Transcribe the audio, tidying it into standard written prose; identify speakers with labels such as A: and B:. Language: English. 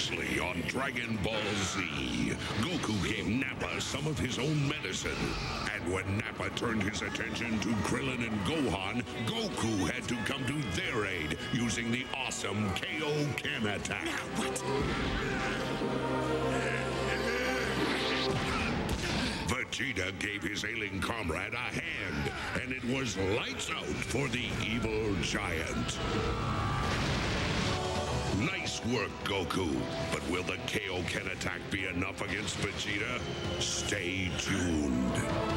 A: Previously on Dragon Ball Z, Goku gave Nappa some of his own medicine. And when Nappa turned his attention to Krillin and Gohan, Goku had to come to their aid using the awesome Kaioken attack.
B: Now what?
A: Vegeta gave his ailing comrade a hand, and it was lights out for the evil giant. Nice work, Goku. But will the Kaioken attack be enough against Vegeta? Stay tuned.